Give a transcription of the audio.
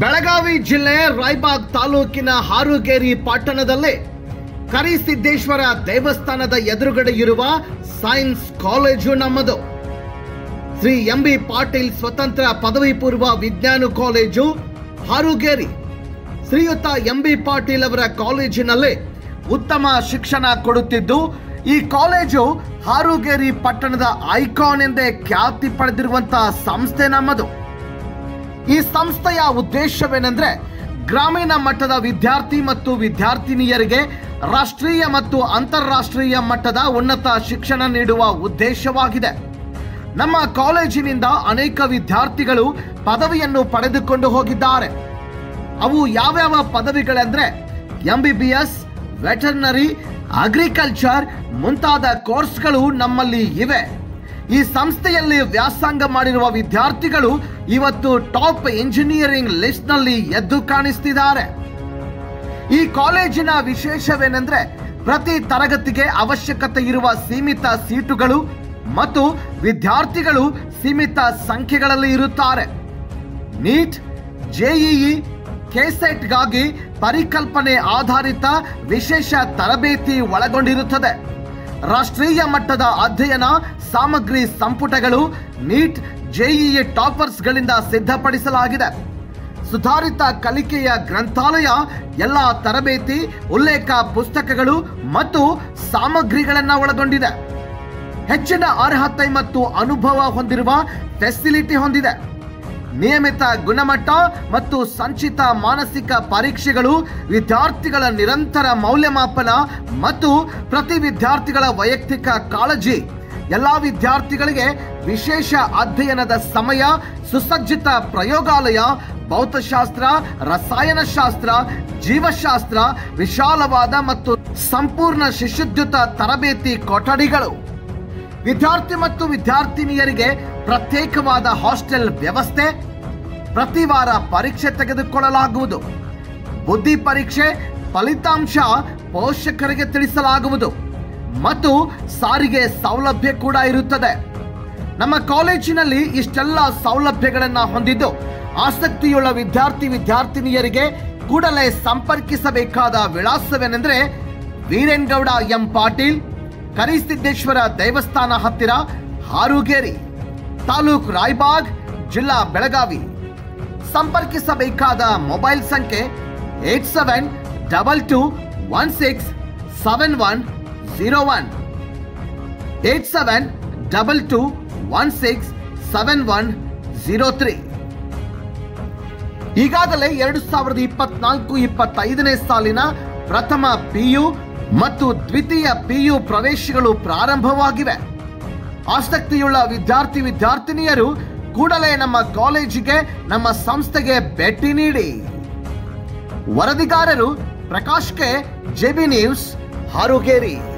ಬೆಳಗಾವಿ ಜಿಲ್ಲೆ ರಾಯಬಾಗ್ ತಾಲೂಕಿನ ಹಾರುಗೇರಿ ಪಟ್ಟಣದಲ್ಲಿ ಕರಿಸಿದ್ದೇಶ್ವರ ದೇವಸ್ಥಾನದ ಎದುರುಗಡೆ ಇರುವ ಸೈನ್ಸ್ ಕಾಲೇಜು ನಮ್ಮದು. ಶ್ರೀ ಎಂ.ಬಿ. ಪಾಟೀಲ್ ಸ್ವತಂತ್ರ ಪದವಿ ಪೂರ್ವ ವಿಜ್ಞಾನ ಕಾಲೇಜು ಹಾರುಗೇರಿ. ಶ್ರೀಯುತ ಎಂ.ಬಿ. ಪಾಟೀಲ್ ಅವರ ಕಾಲೇಜಿನಲ್ಲಿ ಉತ್ತಮ ಶಿಕ್ಷಣ ಕೊಡುತ್ತಿದ್ದು, ಈ ಕಾಲೇಜು ಹಾರುಗೇರಿ ಪಟ್ಟಣದ ಐಕಾನ್ ಎಂದೇ ಖ್ಯಾತಿ ಪಡೆದಿರುವಂತಹ ಸಂಸ್ಥೆ ನಮ್ಮದು. ಈ ಸಂಸ್ಥೆಯ ಉದ್ದೇಶವೇನೆಂದರೆ ಗ್ರಾಮೀಣ ಮಟ್ಟದ ವಿದ್ಯಾರ್ಥಿ ಮತ್ತು ವಿದ್ಯಾರ್ಥಿನಿಯರಿಗೆ ರಾಷ್ಟ್ರೀಯ ಮತ್ತು ಅಂತಾರಾಷ್ಟ್ರೀಯ ಮಟ್ಟದ ಉನ್ನತ ಶಿಕ್ಷಣ ನೀಡುವ ಉದ್ದೇಶವಾಗಿದೆ. ನಮ್ಮ ಕಾಲೇಜಿನಿಂದ ಅನೇಕ ವಿದ್ಯಾರ್ಥಿಗಳು ಪದವಿಯನ್ನು ಪಡೆದುಕೊಂಡು ಹೋಗಿದ್ದಾರೆ. ಅವು ಯಾವ್ಯಾವ ಪದವಿಗಳೆಂದರೆ MBBS, ವೆಟರ್ನರಿ, ಅಗ್ರಿಕಲ್ಚರ್ ಮುಂತಾದ ಕೋರ್ಸ್ಗಳು ನಮ್ಮಲ್ಲಿ ಇವೆ. ಈ ಸಂಸ್ಥೆಯಲ್ಲಿ ವ್ಯಾಸಂಗ ಮಾಡಿರುವ ವಿದ್ಯಾರ್ಥಿಗಳು ಇವತ್ತು ಟಾಪ್ ಇಂಜಿನಿಯರಿಂಗ್ ಲಿಸ್ಟ್ ನಲ್ಲಿ ಎದ್ದು ಕಾಣಿಸ್ತಿದ್ದಾರೆ. ಈ ಕಾಲೇಜಿನ ವಿಶೇಷವೇನೆಂದ್ರೆ ಪ್ರತಿ ತರಗತಿಗೆ ಅವಶ್ಯಕತೆ ಇರುವ ಸೀಮಿತ ಸೀಟುಗಳು ಮತ್ತು ವಿದ್ಯಾರ್ಥಿಗಳು ಸೀಮಿತ ಸಂಖ್ಯೆಗಳಲ್ಲಿ ಇರುತ್ತಾರೆ. ನೀಟ್, JEE, KSETಗಾಗಿ ಪರಿಕಲ್ಪನೆ ಆಧಾರಿತ ವಿಶೇಷ ತರಬೇತಿ ಒಳಗೊಂಡಿರುತ್ತದೆ. ರಾಷ್ಟ್ರೀಯ ಮಟ್ಟದ ಅಧ್ಯಯನ ಸಾಮಗ್ರಿ ಸಂಪುಟಗಳು ನೀಟ್, JEE ಟಾಪರ್ಸ್ಗಳಿಂದ ಸಿದ್ಧಪಡಿಸಲಾಗಿದೆ. ಸುಧಾರಿತ ಕಲಿಕೆಯ ಗ್ರಂಥಾಲಯ ಎಲ್ಲ ತರಬೇತಿ, ಉಲ್ಲೇಖ ಪುಸ್ತಕಗಳು ಮತ್ತು ಸಾಮಗ್ರಿಗಳನ್ನು ಒಳಗೊಂಡಿದೆ. ಹೆಚ್ಚಿನ ಅರ್ಹತೆ ಮತ್ತು ಅನುಭವ ಹೊಂದಿರುವ ಫೆಸಿಲಿಟಿ ಹೊಂದಿದೆ. ನಿಯಮಿತ ಗುಣಮಟ್ಟ ಮತ್ತು ಸಂಚಿತ ಮಾನಸಿಕ ಪರೀಕ್ಷೆಗಳು, ವಿದ್ಯಾರ್ಥಿಗಳ ನಿರಂತರ ಮೌಲ್ಯಮಾಪನ ಮತ್ತು ಪ್ರತಿ ವಿದ್ಯಾರ್ಥಿಗಳ ವೈಯಕ್ತಿಕ ಕಾಳಜಿ, ಎಲ್ಲ ವಿದ್ಯಾರ್ಥಿಗಳಿಗೆ ವಿಶೇಷ ಅಧ್ಯಯನದ ಸಮಯ, ಸುಸಜ್ಜಿತ ಪ್ರಯೋಗಾಲಯ, ಭೌತಶಾಸ್ತ್ರ, ರಸಾಯನಶಾಸ್ತ್ರ, ಜೀವಶಾಸ್ತ್ರ, ವಿಶಾಲವಾದ ಮತ್ತು ಸಂಪೂರ್ಣ ಶಿಶುದ್ಯುತ ತರಬೇತಿ ಕೊಠಡಿಗಳು, ವಿದ್ಯಾರ್ಥಿ ಮತ್ತು ವಿದ್ಯಾರ್ಥಿನಿಯರಿಗೆ ಪ್ರತ್ಯೇಕವಾದ ಹಾಸ್ಟೆಲ್ ವ್ಯವಸ್ಥೆ, ಪ್ರತಿ ವಾರ ಪರೀಕ್ಷೆ ತೆಗೆದುಕೊಳ್ಳಲಾಗುವುದು. ಬುದ್ಧಿ ಪರೀಕ್ಷೆ ಫಲಿತಾಂಶ ಪೋಷಕರಿಗೆ ತಿಳಿಸಲಾಗುವುದು ಮತ್ತು ಸಾರಿಗೆ ಸೌಲಭ್ಯ ಕೂಡ ಇರುತ್ತದೆ. ನಮ್ಮ ಕಾಲೇಜಿನಲ್ಲಿ ಇಷ್ಟೆಲ್ಲ ಸೌಲಭ್ಯಗಳನ್ನು ಹೊಂದಿದ್ದು, ಆಸಕ್ತಿಯುಳ್ಳ ವಿದ್ಯಾರ್ಥಿ ವಿದ್ಯಾರ್ಥಿನಿಯರಿಗೆ ಕೂಡಲೇ ಸಂಪರ್ಕಿಸಬೇಕಾದ ವಿಳಾಸವೇನೆಂದರೆ ವೀರೇನ್ಗೌಡ ಎಂ. ಪಾಟೀಲ್, ಕರಿಸಿದ್ದೇಶ್ವರ ದೇವಸ್ಥಾನ ಹತ್ತಿರ, ಹಾರುಗೇರಿ, ತಾಲೂಕು ರಾಯಬಾಗ್, ಜಿಲ್ಲಾ ಬೆಳಗಾವಿ. ಸಂಪರ್ಕಿಸಬೇಕಾದ ಮೊಬೈಲ್ ಸಂಖ್ಯೆ 8722167101, 8722167103. ಈಗಾಗಲೇ 2024-25ನೇ ಸಾಲಿನ ಪ್ರಥಮ PU ಮತ್ತು ದ್ವಿತೀಯ PU ಪ್ರವೇಶಗಳು ಪ್ರಾರಂಭವಾಗಿವೆ. ಆಸಕ್ತಿಯುಳ್ಳ ವಿದ್ಯಾರ್ಥಿ ವಿದ್ಯಾರ್ಥಿನಿಯರು ಕೂಡಲೇ ನಮ್ಮ ಕಾಲೇಜಿಗೆ, ನಮ್ಮ ಸಂಸ್ಥೆಗೆ ಭೇಟಿ ನೀಡಿ. ವರದಿಗಾರರು Prakash K, JB news, Harugeri.